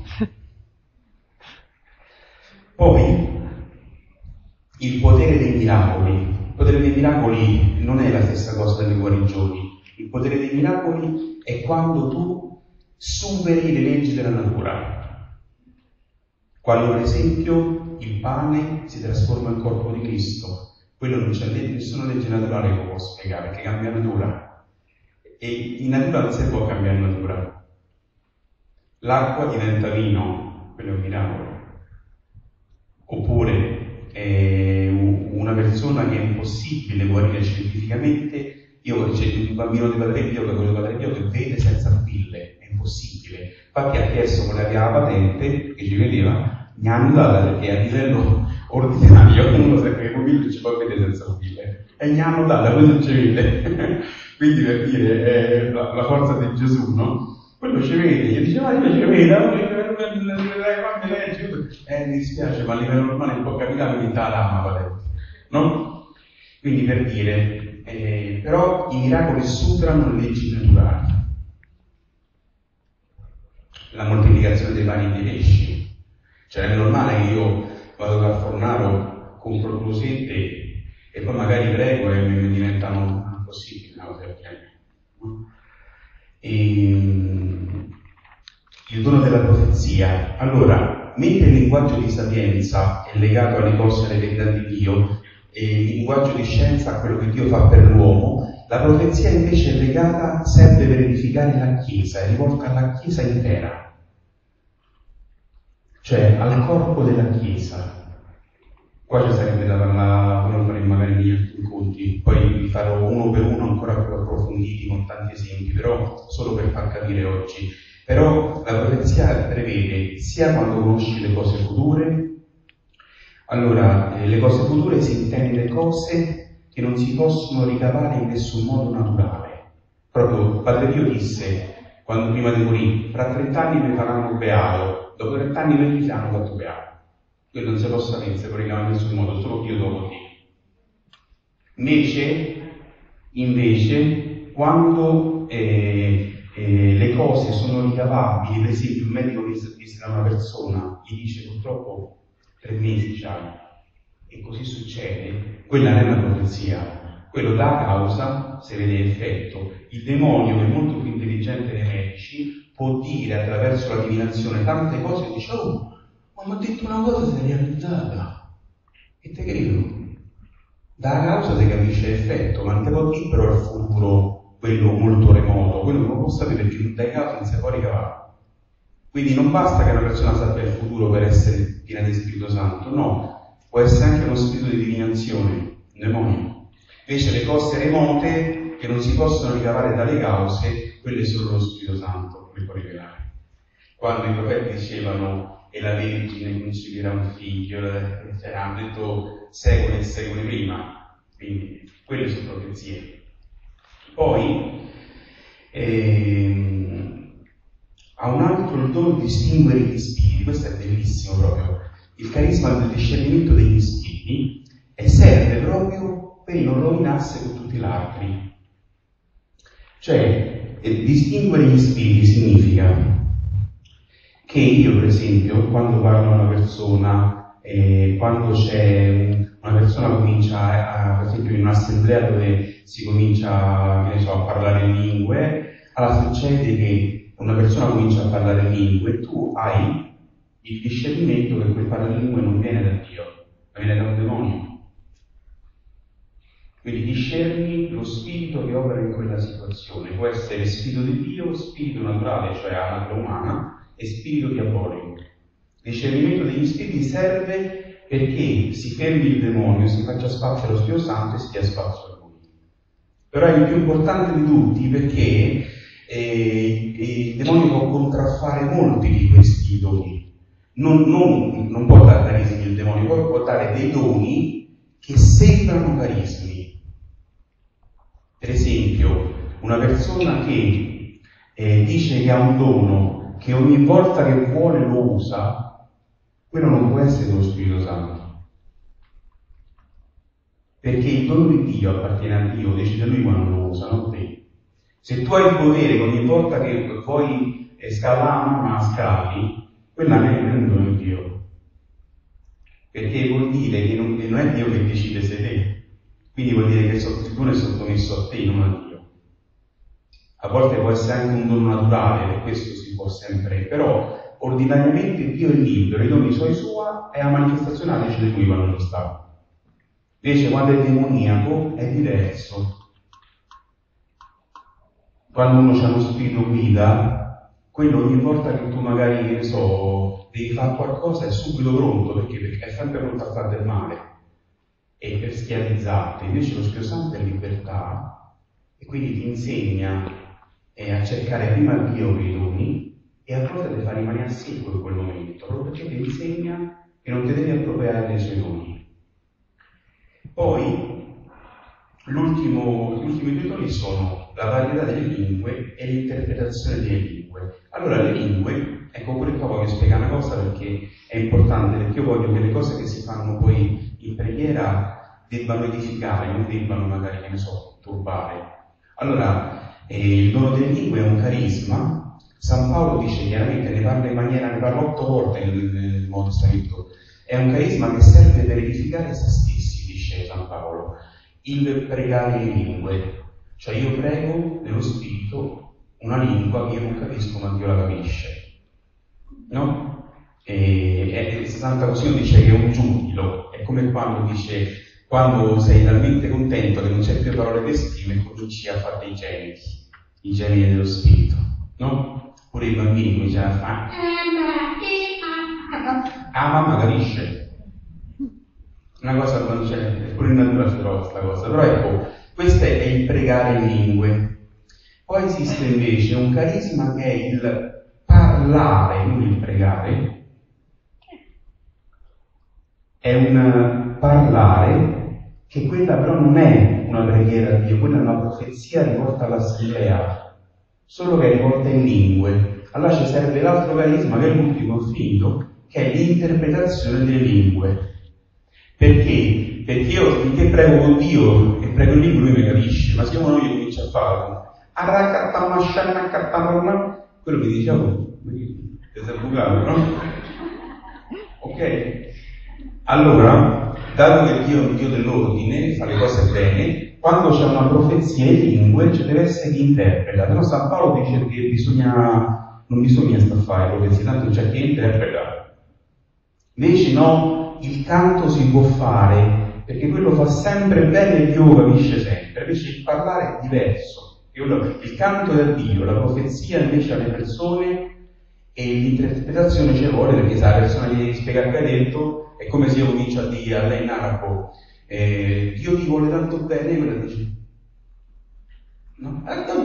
Poi, il potere dei miracoli. Il potere dei miracoli non è la stessa cosa delle guarigioni. Il potere dei miracoli è quando tu superi le leggi della natura. Quando, per esempio, il pane si trasforma in corpo di Cristo. Quello non c'è nessuna legge naturale che lo può spiegare, perché cambia natura. E in natura non si può cambiare natura. L'acqua diventa vino, quello è un miracolo. Oppure una persona che è impossibile guarire scientificamente, c'è un bambino di Padre Pio, quello di Padre Pio che vede senza pupille, è impossibile. Infatti ha chiesto quella che ha la patente, che ci vedeva, mi hanno data perché a livello ordinario uno sempre che pupille ci può vedere senza pupille, e mi hanno data, poi non ci vede. Quindi per dire la forza di Gesù, no? Quello ci vede, gli diceva, io ci vedo, mi dispiace, ma a livello normale non può capitare, quindi la lama patente, no? Quindi per dire, però i miracoli superano le leggi naturali. La moltiplicazione dei pani e dei pesci. Cioè è normale che io vado dal fornaro, compro 2 sette e poi magari prego e mi diventano possibili una cosa del genere. Il dono della profezia. Allora, mentre il linguaggio di sapienza è legato alle cose e alle verità di Dio, e il linguaggio di scienza a quello che Dio fa per l'uomo, la profezia invece è legata, serve per edificare la Chiesa, è rivolta alla Chiesa intera, cioè al corpo della Chiesa. Qua ci sarebbe da parlare, lo faremo magari negli altri incontri, poi li farò uno per uno ancora più approfonditi con tanti esempi, però solo per far capire oggi. Però la profezia prevede sia quando conosci le cose future, allora le cose future si intende cose che non si possono ricavare in nessun modo naturale. Proprio Padre Pio disse, quando prima di morire, fra 30 anni mi faranno beato, dopo 30 anni mi hanno fatto beato. Quello non si possa pensare, può ricavare in nessun modo, solo Dio dopo te. Invece, quando le cose sono ricavabili, per esempio il medico visita una persona, gli dice purtroppo 3 mesi c'hai, e così succede, quella non è una profezia, quello dà causa, se vede effetto. Il demonio, che è molto più intelligente dei medici, può dire attraverso la divinazione tante cose e dice, oh, ma mi ha detto una cosa, si è realizzata, e te credo. Da causa si capisce l'effetto, ma non te può dire però il futuro, quello molto remoto, quello non lo può sapere perché non dai causa non si può ricavare. Quindi non basta che una persona sappia il futuro per essere piena di Spirito Santo, no, può essere anche uno spirito di divinazione, un demonio. Invece le cose remote che non si possono ricavare dalle cause, quelle solo lo Spirito Santo le può rivelare. Quando i profeti dicevano e la Vergine concebirà un figlio, hanno detto secoli e secoli prima, quindi quelle sono profezie. Poi ha un altro il dono di distinguere gli spiriti, questo è bellissimo proprio, il carisma del discernimento degli spiriti, e serve proprio per non rovinarsi con tutti gli altri. Cioè, distinguere gli spiriti significa che io, per esempio, quando parlo a una persona, quando c'è una persona comincia, per esempio in un'assemblea dove si comincia, che ne so, a parlare lingue, allora succede che una persona comincia a parlare lingue e tu hai il discernimento che quel parlare lingue non viene da Dio, ma viene da un demonio. Quindi discerni lo spirito che opera in quella situazione, può essere spirito di Dio, spirito naturale, cioè la natura umana, e spirito diabolico. Il discernimento degli spiriti serve perché si fermi il demonio, si faccia spazio allo Spirito Santo e si dia spazio a lui. Però è il più importante di tutti perché il demonio può contraffare molti di questi doni. Non può dare carismi il demonio, può dare dei doni che sembrano carismi. Per esempio, una persona che dice che ha un dono, che ogni volta che vuole lo usa, quello non può essere lo Spirito Santo. Perché il dono di Dio appartiene a Dio, decide lui quando lo usa, non te. Se tu hai il potere che ogni volta che vuoi scalare ma scali, quella non è Dio. Perché vuol dire che non è Dio che decide se te. Quindi vuol dire che tu ne è sottomesso a te, non a Dio. A volte può essere anche un dono naturale, per questo si può sempre, però ordinariamente Dio è libero, i doni suoi sua e la manifestazione la decide lui quando lo sta. Invece quando è demoniaco è diverso. Quando uno c'ha uno spirito guida, quello ogni volta che tu magari, che ne so, devi fare qualcosa è subito pronto, perché è sempre pronto a fare del male e per schiavizzarti. Invece lo Spirito Santo è libertà e quindi ti insegna a cercare prima Dio che i doni e a volte ti fa rimanere secco in quel momento, proprio perché ti insegna che non ti devi appropriare dei suoi doni. Poi gli ultimi 2 doni sono la varietà delle lingue e l'interpretazione delle lingue. Allora le lingue, ecco pure qua voglio spiegare una cosa perché è importante, perché io voglio che le cose che si fanno poi in preghiera debbano edificare, non debbano magari, che ne so, turbare. Allora, il dono delle lingue è un carisma. San Paolo dice chiaramente, ne parla 8 volte nel Nuovo Testamento, è un carisma che serve per edificare se stessi, dice San Paolo. Il pregare in lingue, cioè io prego nello spirito una lingua che io non capisco ma Dio la capisce, no? E Santa Cosino dice che è un giubilo, è come quando dice, quando sei talmente contento che non c'è più parole di stima e cominci a fare dei gemiti, i gemiti dello spirito, no? Pure i bambini cominciano a fare mamma capisce. Una cosa non c'è, pure in natura si trova questa cosa, però ecco, questo è il pregare in lingue. Poi esiste invece un carisma che è il parlare, non il pregare, è un parlare che quella però non è una preghiera a Dio, quella è una profezia rivolta all'assemblea, solo che è rivolta in lingue. Allora ci serve l'altro carisma, che è l'ultimo finito, che è l'interpretazione delle lingue. Perché? Perché io finché prego con Dio e prego in lingua lui mi capisce, ma se uno io comincio a fare quello che dicevo, ti sei bucato, no? Ok? Allora, dato che Dio è un Dio dell'ordine, fa le cose bene, quando c'è una profezia in lingue ci deve essere chi interpreta. Però San Paolo dice che non bisogna fare profezie, tanto c'è chi interpreta. Invece no, il canto si può fare, perché quello fa sempre bene e Dio capisce sempre. Invece il parlare è diverso. Il canto è a Dio, la profezia invece alle persone e l'interpretazione ci vuole, perché se la persona gli spiega che ha detto, è come se io comincio a dire a lei in arabo, Dio ti vuole tanto bene, quella dice, no?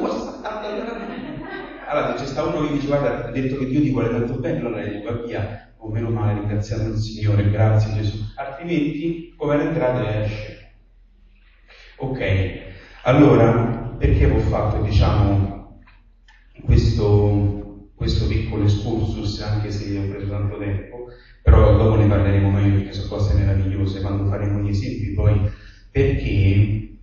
Allora c'è sta uno che dice, guarda, ha detto che Dio ti vuole tanto bene, allora lei dice, va via, oh meno male, ringraziando il Signore, grazie Gesù, altrimenti come è entrato e esce. Ok, allora, perché ho fatto, diciamo, questo piccolo excursus, anche se ho preso tanto tempo, però dopo ne parleremo meglio perché sono cose meravigliose quando faremo gli esempi poi, perché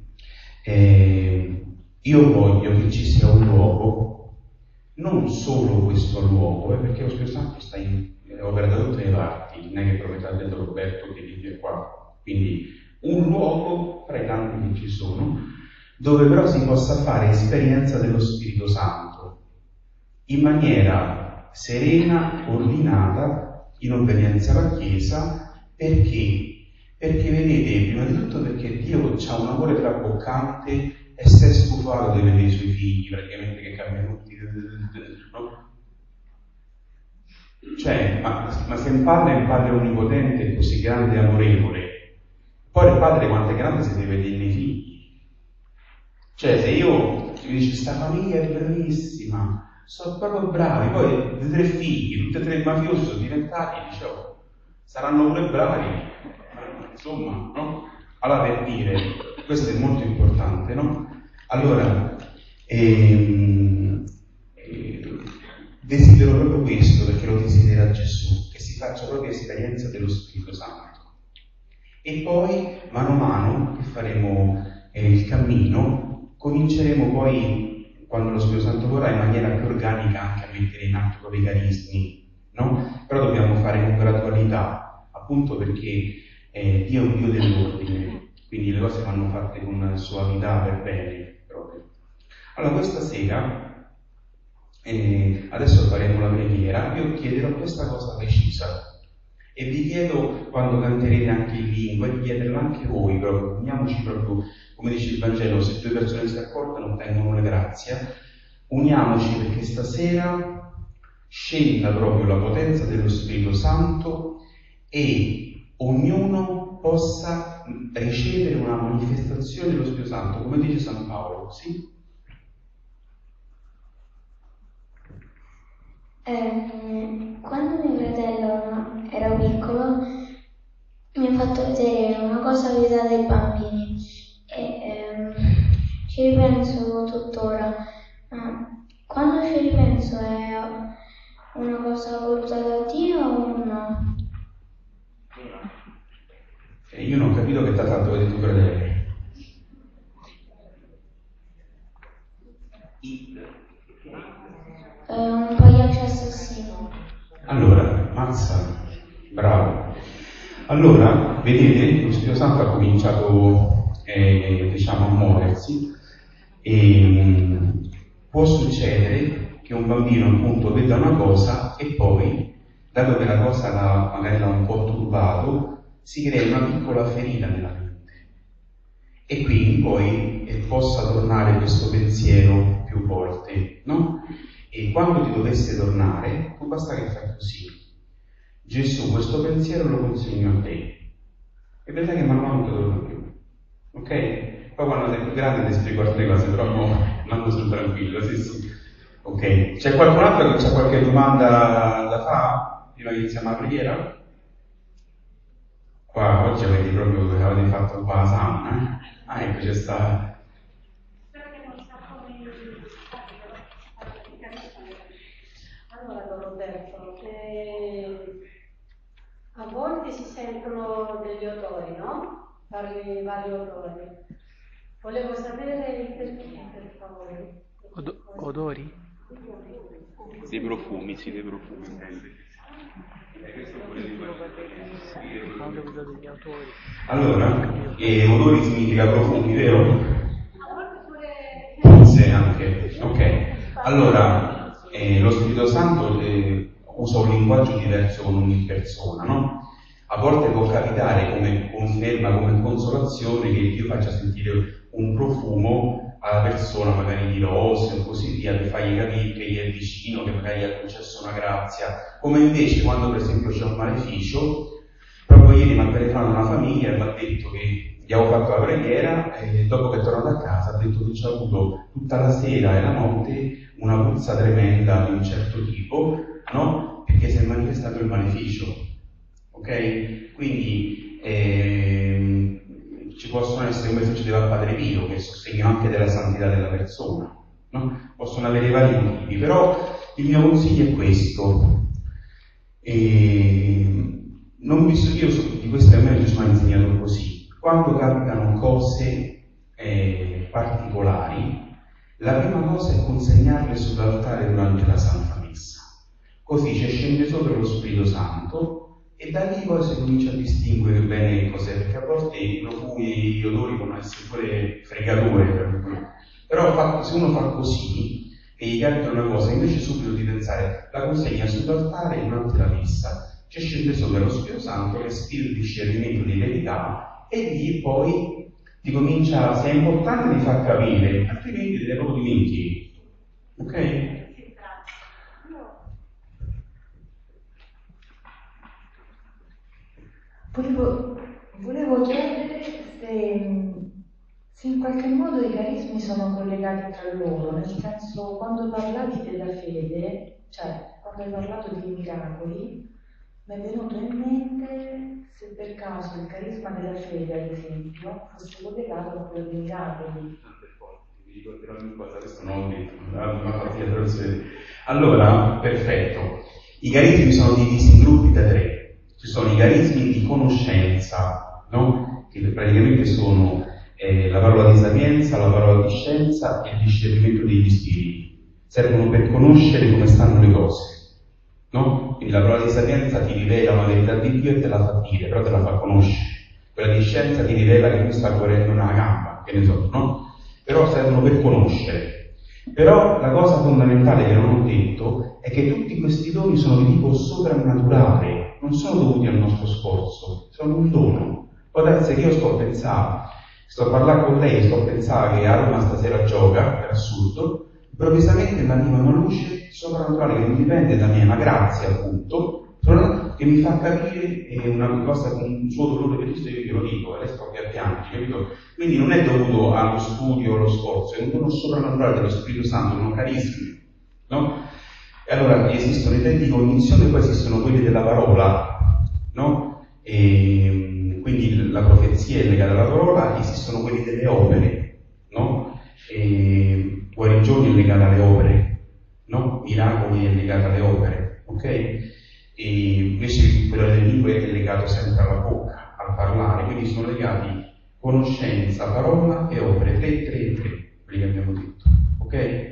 io voglio che ci sia un luogo, non solo questo luogo, perché lo Spirito Santo sta in opera da tutte le parti, non è che proprio ha detto Roberto che vive qua, quindi un luogo fra i tanti che ci sono, dove però si possa fare esperienza dello Spirito Santo in maniera serena, ordinata, in obbedienza alla Chiesa. Perché? Perché vedete, prima di tutto perché Dio ha un amore traboccante e si è stufato di vedere i suoi figli praticamente che cambiano tutti, no? Cioè, ma se un padre onnipotente è così grande e amorevole, poi il padre quanto è grande si deve vedere nei figli. Cioè, se io mi dici, sta famiglia è bravissima, sono proprio bravi, poi 3 figli, tutti e 3 mafiosi sono diventati, dicevo, saranno pure bravi, insomma, no? Allora, per dire, questo è molto importante, no? Allora, desidero proprio questo, perché lo desidera Gesù, che si faccia proprio esperienza dello Spirito Santo. E poi, mano a mano, che faremo il cammino, cominceremo poi quando lo Spirito Santo vorrà, in maniera più organica anche a mettere in atto proprio i carismi, no? Però dobbiamo fare con gradualità, appunto perché Dio è un Dio dell'ordine, quindi le cose vanno fatte con suavità per bene proprio. Allora questa sera, adesso faremo la preghiera, io chiederò questa cosa precisa e vi chiedo, quando canterete anche in lingua, di chiederla anche voi proprio, uniamoci proprio, come dice il Vangelo, se 2 persone si accordano ottengono la grazia, uniamoci perché stasera scenda proprio la potenza dello Spirito Santo e ognuno possa ricevere una manifestazione dello Spirito Santo, come dice San Paolo, sì? Quando mio fratello era piccolo mi ha fatto vedere una cosa vietata ai bambini e ci ripenso tuttora. Quando ci ripenso è una cosa voluta da Dio o no? Io non ho capito che t'ha fatto vedere tuo fratello. Un pagliaccio assassino. Allora, mazza, bravo. Allora, vedete, lo Spirito Santo ha cominciato, a muoversi e può succedere che un bambino appunto veda una cosa e poi, dato che la cosa magari l'ha un po' turbato, si crea una piccola ferita nella mente e quindi poi possa tornare questo pensiero più volte, no? E quando ti dovesse tornare, tu basta che fai così: Gesù, questo pensiero lo consegno a te, e vedrai che man mano ti torna più, ok? Poi quando sei più grande ti spiego altre cose, però non sono tranquillo, sì. Ok, c'è qualcun altro che c'ha qualche domanda da fare prima che iniziamo la preghiera? Qua oggi avete fatto qua la sauna, ecco, c'è sta. Allora, Roberto, a volte si sentono degli odori, no? Vari odori. Volevo sapere il perché, per favore. Odori? Dei profumi, sì, dei profumi. Allora, odori significa profumi, vero? Forse anche, ok. Allora, lo Spirito Santo usa un linguaggio diverso con ogni persona, no? A volte può capitare come conferma, come consolazione, che Dio faccia sentire un profumo alla persona, magari di rose o così via, per fargli capire che gli è vicino, che magari gli ha concesso una grazia. Come invece quando per esempio c'è un maleficio, proprio ieri mi ha telefonato una famiglia e mi ha detto che gli avevo fatto la preghiera e dopo che è tornato a casa ha detto che c'ha avuto tutta la sera e la notte una puzza tremenda di un certo tipo, no? Perché si è manifestato il maleficio, ok? Quindi ci possono essere, come succedeva a Padre Pio, che sostegno anche della santità della persona, no? Possono avere vari motivi, però il mio consiglio è questo. Non visto io di questo a me Gesù mi ha insegnato così: quando capitano cose particolari, la prima cosa è consegnarle sull'altare durante la Santa Messa, così ci scende sopra lo Spirito Santo e da lì poi si comincia a distinguere bene che cos'è, perché a volte i profumi e gli odori possono essere pure fregature, però se uno fa così e gli capita una cosa, invece subito di pensare la consegna sull'altare durante la Messa, ci scende sopra lo Spirito Santo, respiro il discernimento di verità e lì poi ti comincia, se è importante ti fa capire, altrimenti te ne proprio dimentichi, ok? Volevo chiedere se in qualche modo i carismi sono collegati tra loro, nel senso, quando parlavi della fede, cioè quando hai parlato dei miracoli, mi è venuto in mente se per caso il carisma della fede, ad esempio, fosse collegato a quello dei miracoli. Mi ricorderò ogni cosa, questo non l'ho detto, allora, perfetto. I carismi sono divisi in gruppi da 3. Ci sono i carismi di conoscenza, no? Che praticamente sono la parola di sapienza, la parola di scienza e il discernimento degli spiriti. Servono per conoscere come stanno le cose, no? Quindi la parola di sapienza ti rivela una verità di Dio e te la fa dire, però te la fa conoscere. Quella di scienza ti rivela che tu stai guarendo una gamba, che ne so, no? Però servono per conoscere. Però la cosa fondamentale che non ho detto è che tutti questi doni sono di tipo soprannaturale, non sono dovuti al nostro sforzo, sono un dono. Può darsi che io sto a parlare con lei, sto a pensare che a Roma stasera gioca, per assurdo, improvvisamente mi arriva una luce soprannaturale che non dipende da me, ma grazie appunto, che mi fa capire una cosa con un suo dolore per Cristo, io glielo dico, e lei sta qui a piangere, capito? Quindi non è dovuto allo studio o allo sforzo, è un dono soprannaturale dello Spirito Santo, sono carismi, no? E allora esistono i tempi di cognizione, poi esistono quelli della parola, no? E quindi la profezia è legata alla parola, esistono quelli delle opere, no? E guarigioni è legata alle opere, no? Miracoli è legata alle opere, ok? E invece quello delle lingue è legato sempre alla bocca, al parlare, quindi sono legati conoscenza, parola e opere, 3, quelli che abbiamo detto, ok?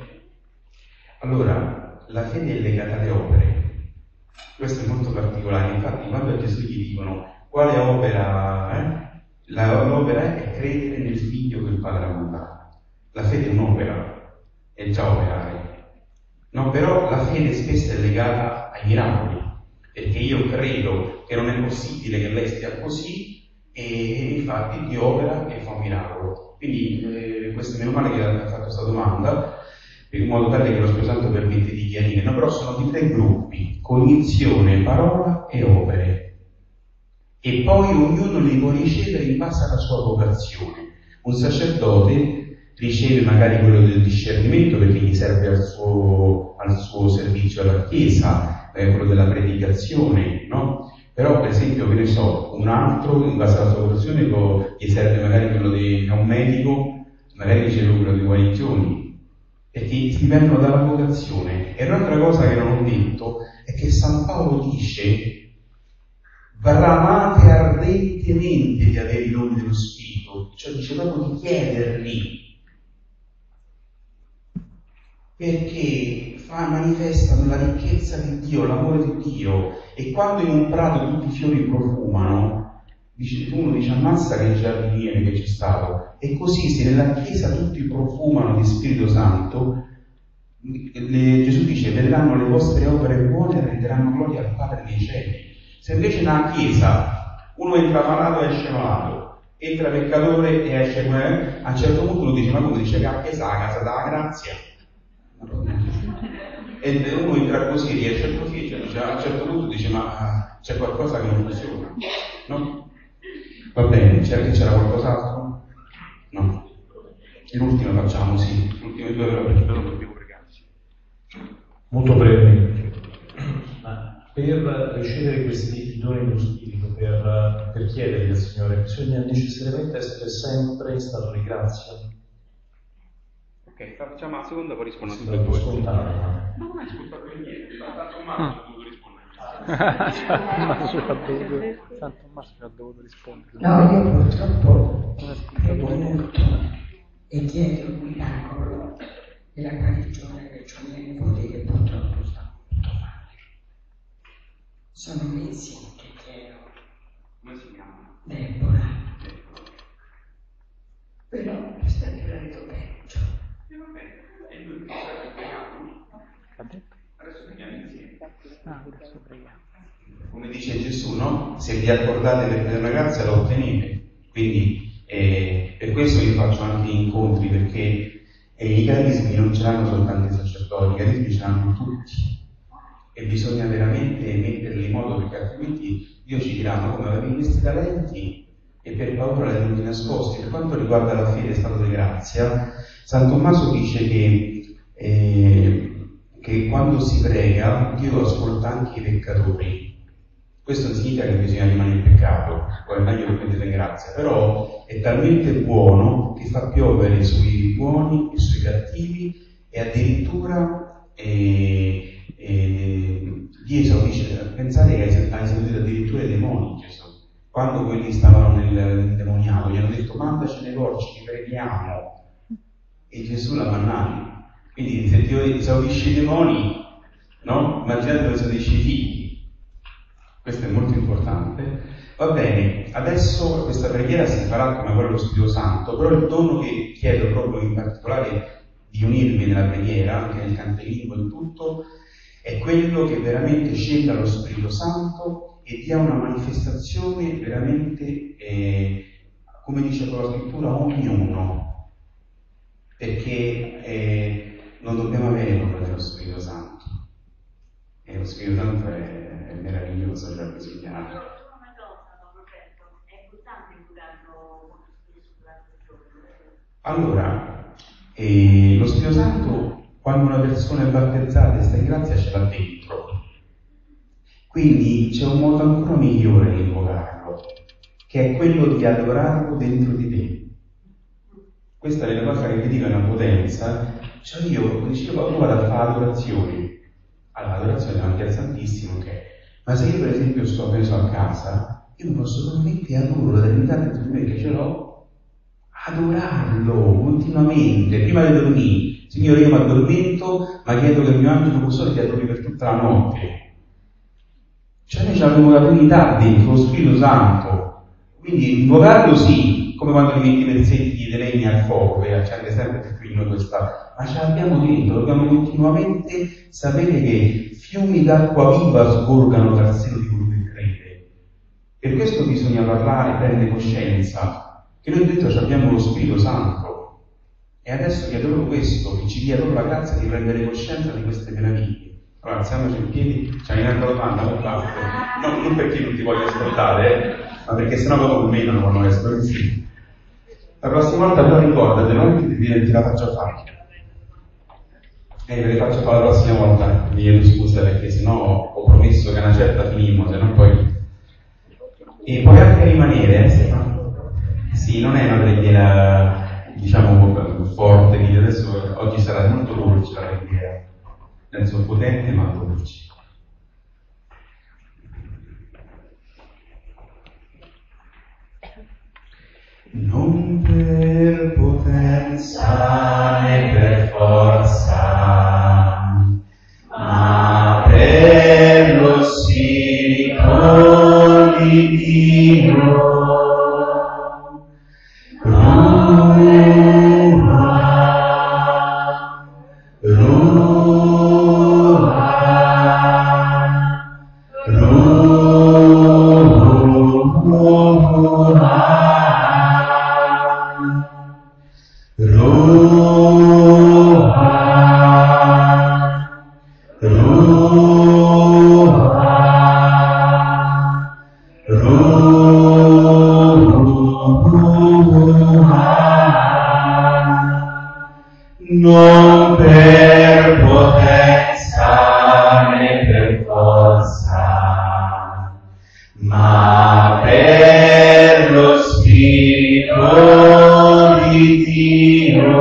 Allora, la fede è legata alle opere, questo è molto particolare, infatti quando a Gesù gli dicono quale opera, l'opera è credere nel figlio che il Padre ha mandato, la fede è un'opera, è già operare, no? Però la fede spesso è legata ai miracoli, perché io credo che non è possibile che lei stia così e infatti Dio opera e fa un miracolo. Quindi questo è meno male che ha fatto questa domanda, in modo tale che lo Spirito Santo permette di chiarire, no? Però sono di 3 gruppi, cognizione, parola e opere. E poi ognuno li può ricevere in base alla sua vocazione. Un sacerdote riceve magari quello del discernimento perché gli serve al suo servizio alla Chiesa, quello della predicazione, no? Però per esempio, che ne so, un altro in base alla sua vocazione gli serve magari quello di un medico, magari riceve quello di guarigioni, perché dipendono dalla vocazione. E un'altra cosa che non ho detto è che San Paolo dice: bramate ardentemente di avere i doni dello Spirito, cioè dice proprio di chiederli, perché manifestano la ricchezza di Dio, l'amore di Dio. E quando in un prato tutti i fiori profumano, uno dice ammazza che giardiniere che c'è stato. E così se nella Chiesa tutti profumano di Spirito Santo, Gesù dice vedranno le vostre opere buone e renderanno gloria al Padre dei cieli. Se invece nella Chiesa uno entra malato e esce malato, entra peccatore e esce come, a un certo punto uno dice: ma come dice che a Chiesa la casa della grazia? E uno entra così, riesce così, cioè, a un certo punto dice: ma c'è qualcosa che non funziona, no? Va bene, c'era qualcos'altro? No. L'ultimo facciamo, sì, l'ultime 2 ore perché però dobbiamo pregarci. Molto brevemente. Per ricevere questi doni dello Spirito, per chiederli al Signore, bisogna necessariamente essere sempre in stato di grazia. Ok, facciamo la seconda, poi rispondo a Sì, tutte e 2. spontaneo. Ma non hai ascoltato niente, tanto Tommaso ha dovuto rispondere. San Tommaso ci ha dovuto rispondere. No, io purtroppo credo molto e chiedo un miracolo della guarigione che ho miei nipoti che purtroppo stanno molto male. Sono mesi che chiedo. Come si chiama? Deborah. Però sta durando peggio. E lui che sta pregando? Ha detto? Adesso preghiamo insieme. Adesso preghiamo. Come dice Gesù, no? Se vi accordate per chiedere la grazia la ottenete. Quindi per questo io faccio anche incontri, perché i carismi non ce l'hanno soltanto i sacerdoti, i carismi ce l'hanno tutti. E bisogna veramente metterli in modo, perché altrimenti Dio ci dirà: ma come avevi questi talenti e per paura li tenuti nascosti? Per quanto riguarda la fede e stato di grazia, San Tommaso dice che quando si prega Dio ascolta anche i peccatori. Questo non significa che bisogna rimanere in peccato, poi è meglio che prendete in grazia, però è talmente buono che fa piovere sui buoni e sui cattivi, e addirittura Gesù dice: pensate che ha esaudito addirittura i demoni, Gesù. quando quelli stavano nel demoniaco, gli hanno detto mandaci nei porci, ti preghiamo, e Gesù la mannava. Quindi se ti esaudisci i demoni, no? Immaginate cosa dici i figli. Questo è molto importante. Va bene, adesso questa preghiera si farà come quella dello Spirito Santo, però il dono che chiedo proprio in particolare di unirmi nella preghiera, anche nel canto in lingua e tutto, è quello che veramente scenda lo Spirito Santo e dia una manifestazione veramente, come dice la scrittura, a ognuno, perché non dobbiamo avere paura dello Spirito Santo, e lo Spirito Santo è meraviglioso, cioè così chiaro. Allora, lo Spirito Santo, quando una persona è battezzata e sta in grazia, ce l'ha dentro. Quindi c'è un modo ancora migliore di invocarlo, che è quello di adorarlo dentro di te. Questa è la cosa che vi dico, è una potenza. Cioè io dicevo, vado a fare adorazione. Allora, l'adorazione davanti al Santissimo, ok. Ma se io per esempio sto preso a casa, io mi posso veramente adoro la divinità dentro di me che ce l'ho, adorarlo continuamente, prima di dormire. Signore, io mi addormento, ma chiedo che il mio angelo custode ti adori per tutta la notte. Cioè noi abbiamo la Trinità dentro, lo Spirito Santo. Quindi invocarlo sì, come quando li metti i pezzetti di legna al fuoco e accende sempre più in noi questa, ma ce l'abbiamo dentro, dobbiamo continuamente sapere che fiumi d'acqua viva sgorgano dal seno di colui che crede. Per questo bisogna parlare, prendere coscienza, che noi dentro abbiamo lo Spirito Santo. E adesso chiedo proprio questo, che ci dia proprio la grazia di prendere coscienza di queste meraviglie. Allora, alziamoci in piedi, c'è un'altra domanda, no, non perché non ti voglio ascoltare, ma perché sennò dopo meno non vanno a esplorare. La prossima volta però ricordate, non che ti la faccio fare. Ve le faccio fare la prossima volta, mi chiedo scusa perché sennò ho promesso che una certa finimmo, se no poi. E puoi anche rimanere, se no. Sì, non è una preghiera, diciamo, forte, quindi adesso oggi sarà molto dolce la preghiera, nel senso potente ma dolce. Non per potenza né per forza, ma per lo Spirito di Dio. Non per potenza né per forza, ma per lo Spirito di Dio.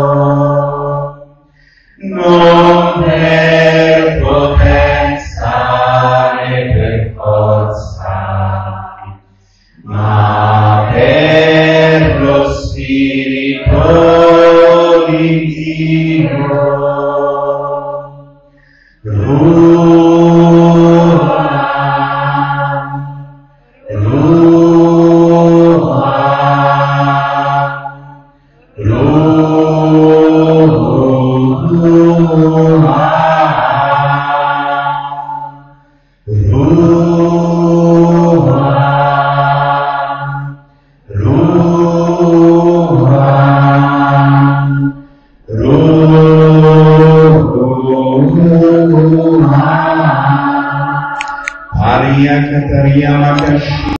Non per potenza né per forza, ma per lo Spirito di Dio. Maria Catarina